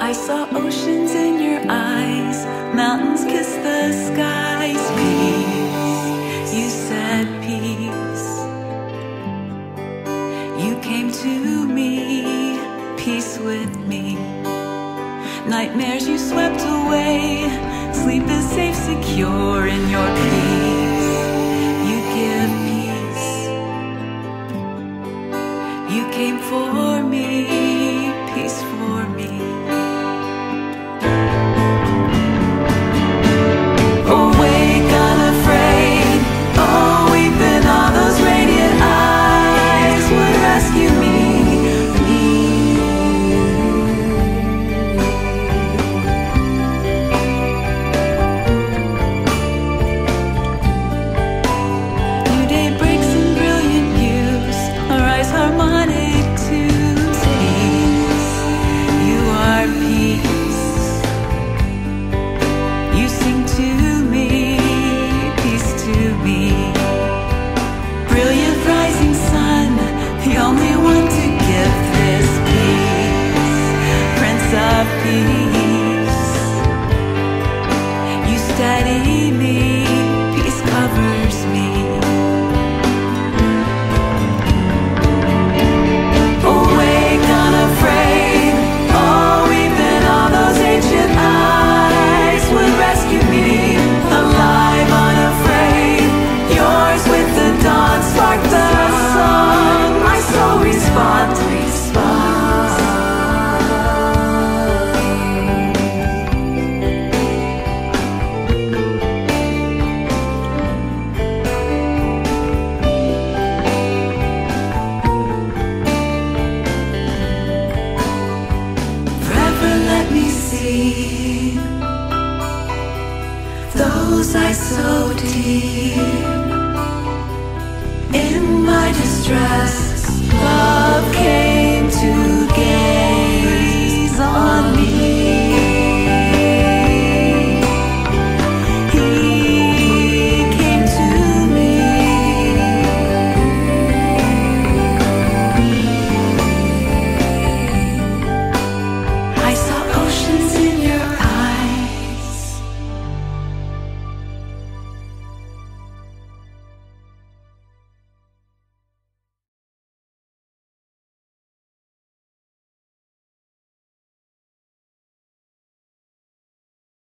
I saw oceans in your eyes, mountains kiss the skies. Peace, you said peace. You came to me, peace with me. Nightmares you swept away, sleep is safe, secure in your peace. You give peace. You came for me, peace for me. Awake, unafraid, oh, weeping, all those radiant eyes would rescue me. New day breaks in brilliant hues, arise harmonic tunes. Peace, you are peace. You sing to me, peace to me. Brilliant rising sun, the only one to give this peace. Prince of peace, you steady me, peace covers me. Awake, unafraid, oh, weeping, all those ancient eyes would rescue me. Alive, unafraid, yours with the dawn, spark the song, my soul respond, respond. Forever let me see those eyes so deep in my distress.